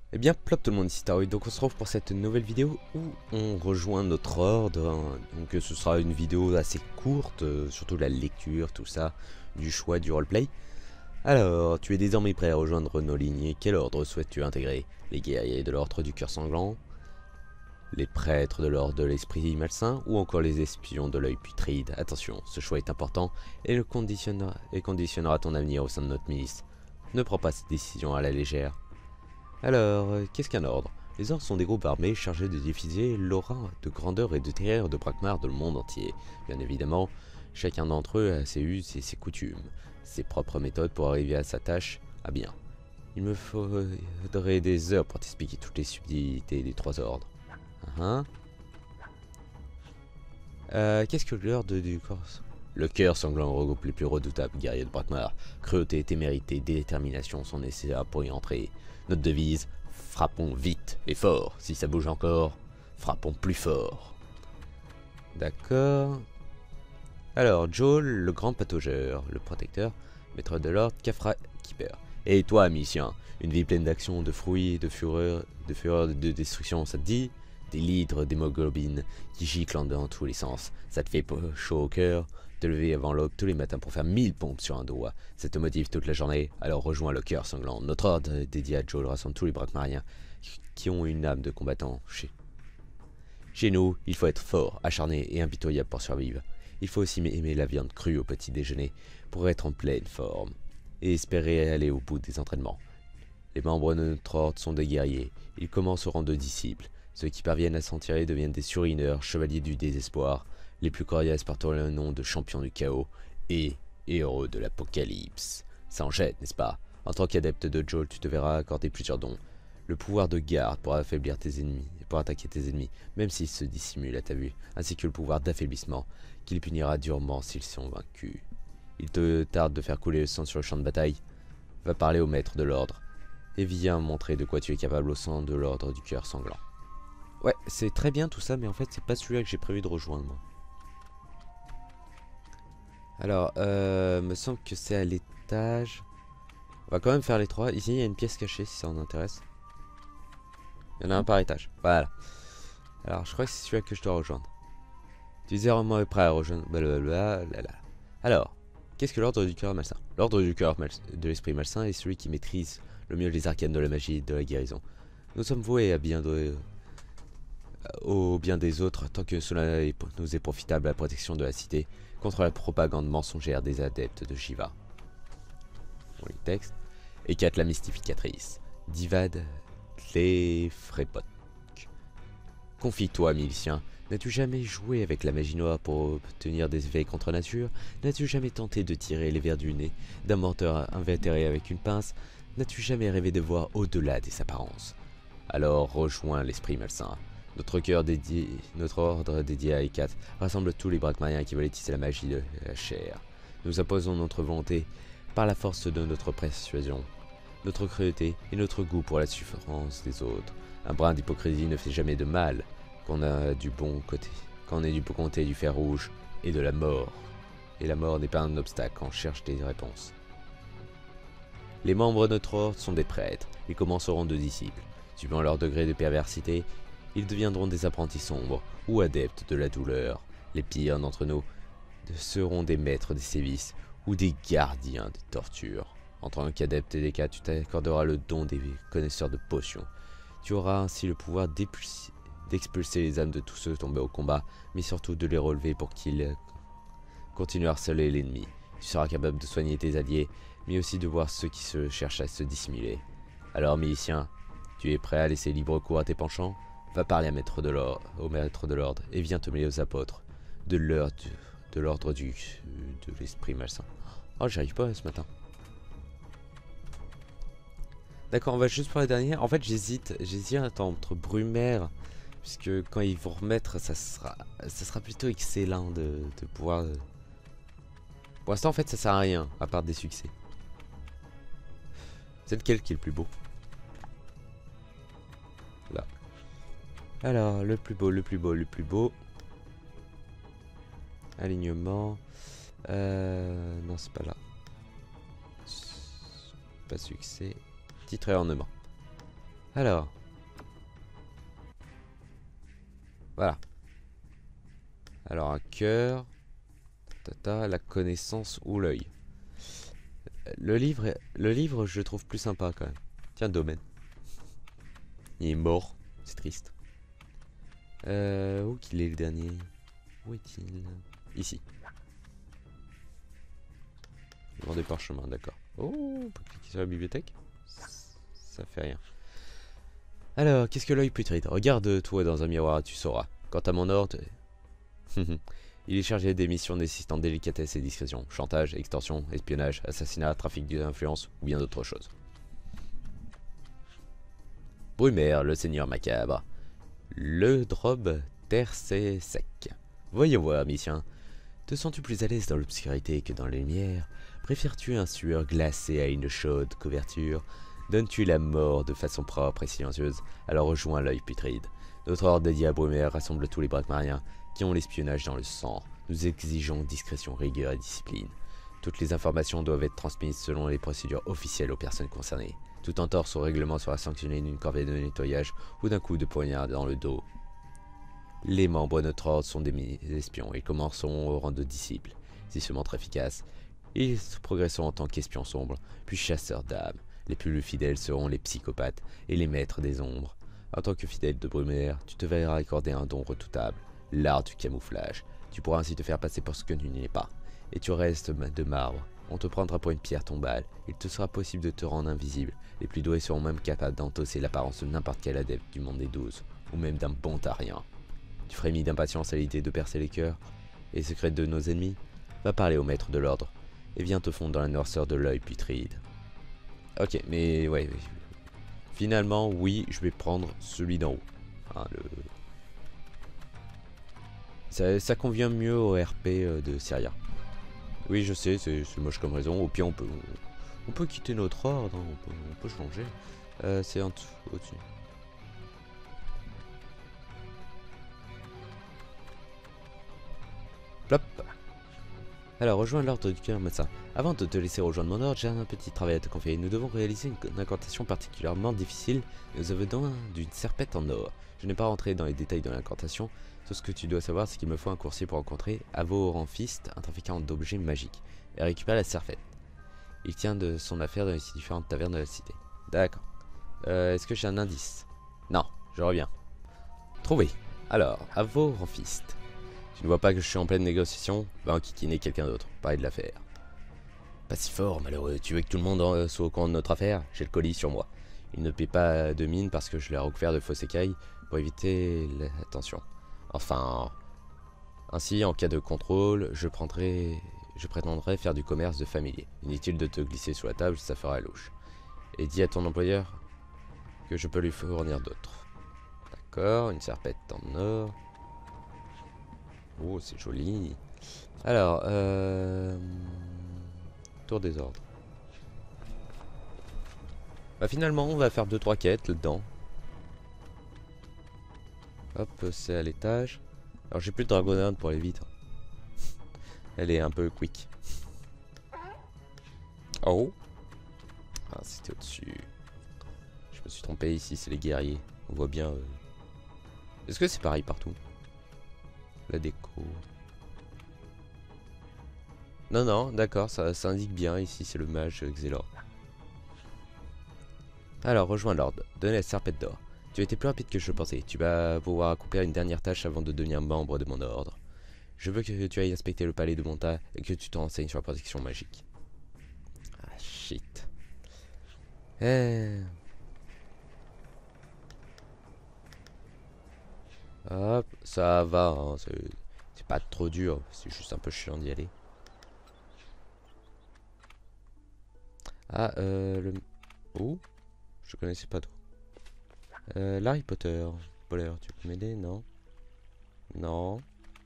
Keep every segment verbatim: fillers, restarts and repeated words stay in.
Eh bien, plop tout le monde, ici Taroid. Donc on se retrouve pour cette nouvelle vidéo où on rejoint notre ordre. Hein. Donc ce sera une vidéo assez courte, euh, surtout de la lecture, tout ça, du choix, du roleplay. Alors, tu es désormais prêt à rejoindre nos lignes. Quel ordre souhaites-tu intégrer? Les guerriers de l'ordre du cœur sanglant, les prêtres de l'ordre de l'esprit malsain, ou encore les espions de l'œil putride? Attention, ce choix est important et, le conditionnera, et conditionnera ton avenir au sein de notre milice. Ne prends pas cette décision à la légère. Alors, euh, qu'est-ce qu'un ordre? Les ordres sont des groupes armés chargés de diffuser l'aura de grandeur et de terreur de Brakmar dans le monde entier. Bien évidemment, chacun d'entre eux a ses us et ses coutumes, ses propres méthodes pour arriver à sa tâche à bien. Il me faudrait des heures pour t'expliquer toutes les subtilités des trois ordres. Uh -huh. euh, Qu'est-ce que l'ordre du corps? Le cœur sanglant regroupe les plus redoutables guerriers de Brakmar. Cruauté, témérité, détermination sont nécessaires pour y entrer. Notre devise, frappons vite et fort. Si ça bouge encore, frappons plus fort. D'accord. Alors, Joel, le grand pataugeur, le protecteur, maître de l'ordre, Kafra Keeper. Et toi, Mission, une vie pleine d'action, de fruits, de fureur, de fureur, de destruction, ça te dit? Des litres d'hémoglobine qui giclent dans tous les sens. Ça te fait chaud au cœur? Te lever avant l'aube tous les matins pour faire mille pompes sur un doigt. Ça te motive toute la journée? Alors rejoins le cœur sanglant. Notre ordre dédié à Joel rassemble tous les Brakmariens qui ont une âme de combattant. Chez, Chez nous, il faut être fort, acharné et impitoyable pour survivre. Il faut aussi aimer la viande crue au petit déjeuner pour être en pleine forme et espérer aller au bout des entraînements. Les membres de notre ordre sont des guerriers. Ils commencent au rang de disciples. Ceux qui parviennent à s'en tirer deviennent des surineurs, chevaliers du désespoir. Les plus coriaces portent le nom de champions du chaos et héros de l'apocalypse. Ça en jette, n'est-ce pas? En tant qu'adepte de Joel, tu te verras accorder plusieurs dons. Le pouvoir de garde pour affaiblir tes ennemis, pour attaquer tes ennemis, même s'ils se dissimulent à ta vue, ainsi que le pouvoir d'affaiblissement, qui les punira durement s'ils sont vaincus. Il te tarde de faire couler le sang sur le champ de bataille? Va parler au maître de l'ordre, et viens montrer de quoi tu es capable au sein de l'ordre du cœur sanglant. Ouais, c'est très bien tout ça, mais en fait, c'est pas celui-là que j'ai prévu de rejoindre, moi. Alors, euh, me semble que c'est à l'étage. On va quand même faire les trois. Ici, il y a une pièce cachée, si ça en intéresse. Il y en a un par étage. Voilà. Alors, je crois que c'est celui-là que je dois rejoindre. Tu es vraiment prêt à rejoindre. Blablabla. Alors, qu'est-ce que l'ordre du cœur malsain? L'ordre du cœur de l'esprit malsain est celui qui maîtrise le mieux les arcanes de la magie et de la guérison. Nous sommes voués à bien de... au bien des autres, tant que cela nous est profitable à la protection de la cité, contre la propagande mensongère des adeptes de Shiva. Bon, le texte. Hécate la mystificatrice. Divad les Frépot. Confie-toi, milicien. N'as-tu jamais joué avec la magie noire pour obtenir des effets contre nature? N'as-tu jamais tenté de tirer les vers du nez d'un menteur invétéré avec une pince? N'as-tu jamais rêvé de voir au-delà des apparences? Alors rejoins l'esprit malsain. Notre cœur dédié, notre ordre dédié à Hécate rassemble tous les Brakmariens qui veulent utiliser la magie de la chair. Nous imposons notre volonté par la force de notre persuasion, notre cruauté et notre goût pour la souffrance des autres. Un brin d'hypocrisie ne fait jamais de mal quand on a du bon côté, quand on est du bon côté du fer rouge et de la mort. Et la mort n'est pas un obstacle quand on cherche des réponses. Les membres de notre ordre sont des prêtres. Ils commenceront de disciples. Suivant leur degré de perversité, ils deviendront des apprentis sombres ou adeptes de la douleur. Les pires d'entre nous seront des maîtres des sévices ou des gardiens des tortures. En tant qu'adepte des cas, tu t'accorderas le don des connaisseurs de potions. Tu auras ainsi le pouvoir d'expulser les âmes de tous ceux tombés au combat, mais surtout de les relever pour qu'ils continuent à harceler l'ennemi. Tu seras capable de soigner tes alliés, mais aussi de voir ceux qui se cherchent à se dissimuler. Alors, milicien, tu es prêt à laisser libre cours à tes penchants? Va parler à maître de au maître de l'ordre et viens te mêler aux apôtres de l'ordre du de l'esprit malsain. Oh, j'arrive pas ce matin. D'accord, on va juste pour la dernière. En fait, j'hésite, j'hésite entre Brumaire, puisque quand ils vont remettre, ça sera, ça sera plutôt excellent de, de pouvoir. Pour l'instant, en fait, ça sert à rien à part des succès. C'est lequel qui est le plus beau? Là. Alors, le plus beau, le plus beau, le plus beau. Alignement. Euh, non, c'est pas là. Pas succès. Titre et ornement. Alors. Voilà. Alors un cœur. Tata, la connaissance ou l'œil. Le livre, le livre, je le trouve plus sympa quand même. Tiens, domaine. Il est mort. C'est triste. Euh, où qu'il est le dernier? Où est-il? Ici. Devant des parchemins, d'accord. Oh, on peut cliquer sur la bibliothèque? Ça fait rien. Alors, qu'est-ce que l'œil putride? Regarde-toi dans un miroir, tu sauras. Quant à mon ordre... il est chargé des missions nécessitant délicatesse et discrétion. Chantage, extorsion, espionnage, assassinat, trafic d'influence ou bien d'autres choses. Brumaire, le seigneur macabre. Le drobe tercé sec. Voyons voir, mission. Te sens-tu plus à l'aise dans l'obscurité que dans la lumière? Préfères-tu un sueur glacé à une chaude couverture? Donnes-tu la mort de façon propre et silencieuse? Alors rejoins l'œil putride. Notre ordre dédié à Brumaire rassemble tous les braquemariens qui ont l'espionnage dans le sang. Nous exigeons discrétion, rigueur et discipline. Toutes les informations doivent être transmises selon les procédures officielles aux personnes concernées. Tout entorse au règlement sera sanctionné d'une corvée de nettoyage ou d'un coup de poignard dans le dos. Les membres de notre ordre sont des espions et commenceront au rang de disciples. S'ils se montrent efficaces, ils progresseront en tant qu'espions sombres, puis chasseurs d'âmes. Les plus fidèles seront les psychopathes et les maîtres des ombres. En tant que fidèle de Brumaire, tu te verras accorder un don redoutable, l'art du camouflage. Tu pourras ainsi te faire passer pour ce que tu n'es pas. Et tu restes de marbre. On te prendra pour une pierre tombale. Il te sera possible de te rendre invisible. Les plus doués seront même capables d'endosser l'apparence de n'importe quel adepte du monde des douze, ou même d'un bon tarien. Tu frémis d'impatience à l'idée de percer les cœurs et secrets de nos ennemis. Va parler au maître de l'ordre et viens te fondre dans la noirceur de l'œil putride. Ok, mais ouais, ouais. Finalement, oui, je vais prendre celui d'en haut. Hein, le... ça, ça convient mieux au R P de Syria. Oui, je sais, c'est moche comme raison. Au pire, on peut, on, on peut quitter notre ordre, hein, on, peut, on peut changer. Euh, c'est en dessous, au-dessus. Plop. Alors, rejoins l'ordre du cœur médecin. Avant de te laisser rejoindre mon ordre, j'ai un petit travail à te confier. Nous devons réaliser une, une incantation particulièrement difficile. Nous avons besoin d'une serpette en or. Je n'ai pas rentré dans les détails de l'incantation. Tout ce que tu dois savoir, c'est qu'il me faut un coursier pour rencontrer Avoranfist, un trafiquant d'objets magiques, et récupérer la serpette. Il tient de son affaire dans les différentes tavernes de la cité. D'accord. Euh, Est-ce que j'ai un indice? Non, je reviens. Trouvé. Alors, Avoranfist. Tu ne vois pas que je suis en pleine négociation? Va enquiquiner quelqu'un d'autre, pareil de l'affaire. Pas si fort, malheureux. Tu veux que tout le monde en, soit au courant de notre affaire? J'ai le colis sur moi. Il ne paie pas de mine parce que je l'ai recouvert de fausses écailles pour éviter l'attention. Enfin, ainsi, en cas de contrôle, je prendrai, je prétendrai faire du commerce de familier. Inutile de te glisser sous la table, ça fera louche. Et dis à ton employeur que je peux lui fournir d'autres. D'accord, une serpette en or. Oh, c'est joli. Alors, euh... tour des ordres. Bah finalement, on va faire deux trois quêtes là-dedans. Hop, c'est à l'étage. Alors j'ai plus de dragonnade pour aller vite. Elle est un peu quick. Oh. Ah, c'était au-dessus. Je me suis trompé ici, c'est les guerriers. On voit bien... Euh... Est-ce que c'est pareil partout? La déco. Non, non, d'accord, ça, ça indique bien. Ici, c'est le mage Xelor. Alors, rejoins l'ordre. Donne la serpette d'or. Tu as été plus rapide que je pensais. Tu vas pouvoir accomplir une dernière tâche avant de devenir membre de mon ordre. Je veux que tu ailles inspecter le palais de Monta et que tu te renseignes sur la protection magique. Ah, shit. Eh... Hop, ça va, hein, c'est pas trop dur, c'est juste un peu chiant d'y aller. Ah, euh, le... Oh, je connaissais pas trop. Euh, l'Harry Potter, Potter, tu peux m'aider, non? Non.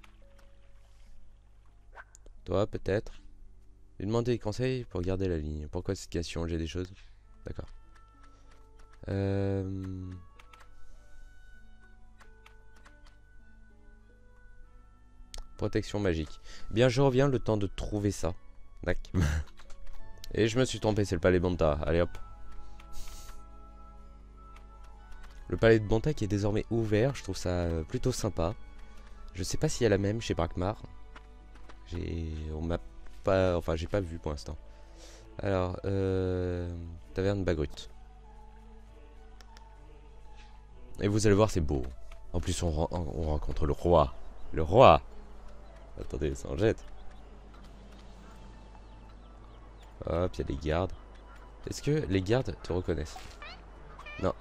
Toi, peut-être? Lui demander des conseils pour garder la ligne. Pourquoi cette question? J'ai des choses. D'accord. Euh... Protection magique. Bien, je reviens le temps de trouver ça. D'accord. Et je me suis trompé, c'est le palais Monta. Allez hop. Le palais de Bonta qui est désormais ouvert, je trouve ça euh, plutôt sympa. Je sais pas s'il y a la même chez Brakmar. J'ai... On m'a pas... Enfin, j'ai pas vu pour l'instant. Alors, euh... Taverne Bagrut. Et vous allez voir, c'est beau. En plus, on, ren on rencontre le roi. Le roi. Attendez, ça en jette. Hop, il y a des gardes. Est-ce que les gardes te reconnaissent? Non.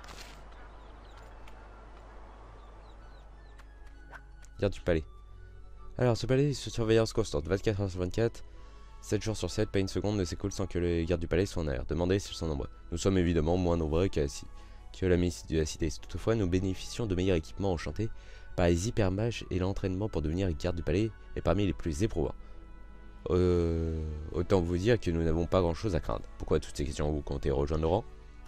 Garde du palais. Alors, ce palais est sous surveillance constante, vingt-quatre heures sur vingt-quatre, sept jours sur sept, pas une seconde ne s'écoule sans que les gardes du palais soient en air. Demandez s'ils sont nombreux. Nous sommes évidemment moins nombreux que la, que la milice de la cité. Toutefois, nous bénéficions de meilleurs équipements enchantés par les hypermages et l'entraînement pour devenir garde du palais est parmi les plus éprouvants. Euh, autant vous dire que nous n'avons pas grand chose à craindre. Pourquoi toutes ces questions vous comptez rejoindre le rang?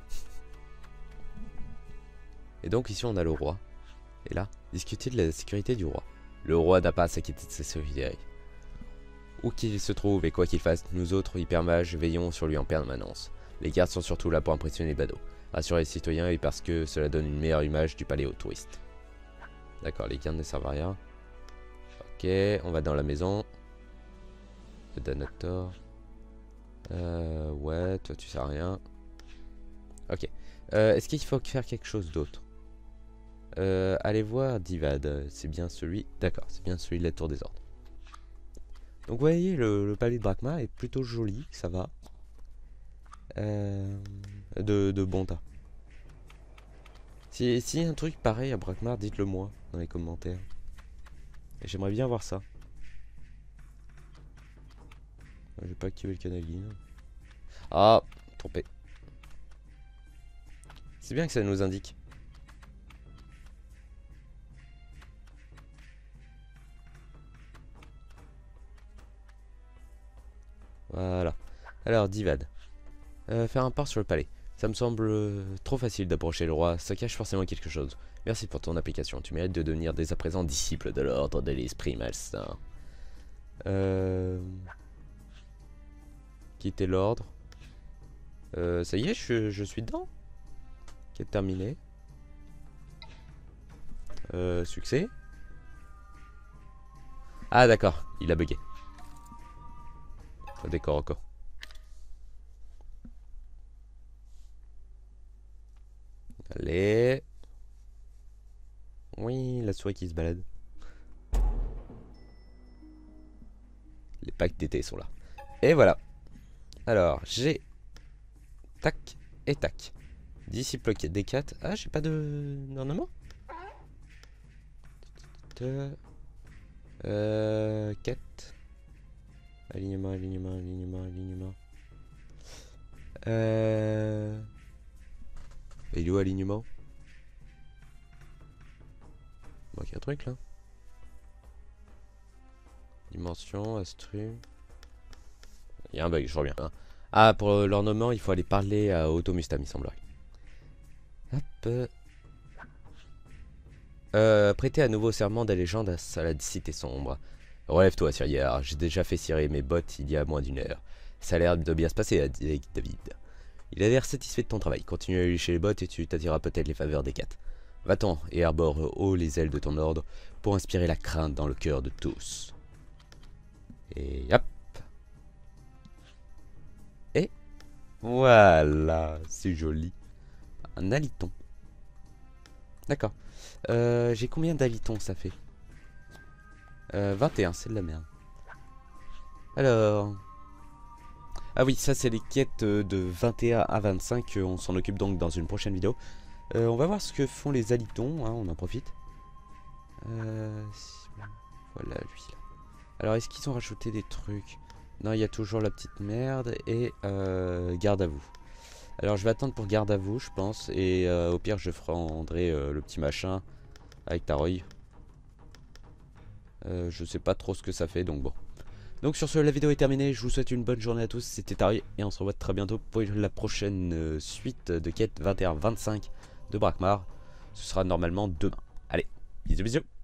Et donc ici on a le roi. Et là, discuter de la sécurité du roi. Le roi n'a pas à s'inquiéter de sa sécurité. Où qu'il se trouve et quoi qu'il fasse, nous autres hypermages veillons sur lui en permanence. Les gardes sont surtout là pour impressionner les badauds, rassurer les citoyens et parce que cela donne une meilleure image du palais aux touristes. D'accord, les gardes ne servent à rien. Ok, on va dans la maison. Le Danator. Euh, ouais, toi tu sers à rien. Ok. Euh, Est-ce qu'il faut faire quelque chose d'autre? Euh, allez voir Divad, c'est bien celui... D'accord, c'est bien celui de la Tour des Ordres. Donc vous voyez, le, le palais de Brakmar est plutôt joli, ça va. Euh, de, de Bonta. Si, si y a un truc pareil à Brakmar, dites-le moi dans les commentaires. J'aimerais bien voir ça. J'ai pas activé le canal. Ah, trompé. C'est bien que ça nous indique. Voilà. Alors, Divad. Euh, faire un part sur le palais. Ça me semble euh, trop facile d'approcher le roi. Ça cache forcément quelque chose. Merci pour ton application. Tu mérites de devenir dès à présent disciple de l'ordre de l'esprit malsain. Euh... Quitter l'ordre. Euh, ça y est, je, je suis dedans. Quête terminée. Euh, succès. Ah d'accord, il a bugué. D'accord, encore. Allez. Oui, la souris qui se balade. Les packs d'été sont là. Et voilà. Alors, j'ai... Tac et tac. Disciple des quatre. Ah, j'ai pas de... d'ornement. Euh... quête. Alignement, alignement, alignement, alignement. Euh... Il est où alignement? Il manque un truc là. Dimension, astru. Il y a un bug, je reviens. Ah, pour l'ornement, il faut aller parler à Automustam, il semblerait. Hop. Euh, prêter à nouveau serment d'allégeance à la cité sombre. Relève-toi, Sirier. J'ai déjà fait cirer mes bottes il y a moins d'une heure. Ça a l'air de bien se passer avec David. Il a l'air satisfait de ton travail. Continue à lécher les bottes et tu t'attireras peut-être les faveurs des quatre. Va-t'en et arbore haut les ailes de ton ordre pour inspirer la crainte dans le cœur de tous. Et hop. Et voilà, c'est joli. Un aliton. D'accord. Euh, J'ai combien d'alitons ça fait? euh, vingt et un, c'est de la merde. Alors... Ah oui, ça c'est les quêtes de vingt et un à vingt-cinq. On s'en occupe donc dans une prochaine vidéo. Euh, on va voir ce que font les alitons, hein, on en profite. Euh, voilà lui là. Alors est-ce qu'ils ont rajouté des trucs? Non, il y a toujours la petite merde et euh, garde à vous. Alors je vais attendre pour garde à vous, je pense. Et euh, au pire je ferai euh, le petit machin avec Taroy. Euh, je sais pas trop ce que ça fait, donc bon. Donc sur ce, la vidéo est terminée. Je vous souhaite une bonne journée à tous. C'était Taroy et on se revoit très bientôt pour la prochaine euh, suite de quête vingt et un vingt-cinq de Brakmar. Ce sera normalement demain. Allez, bisous bisous.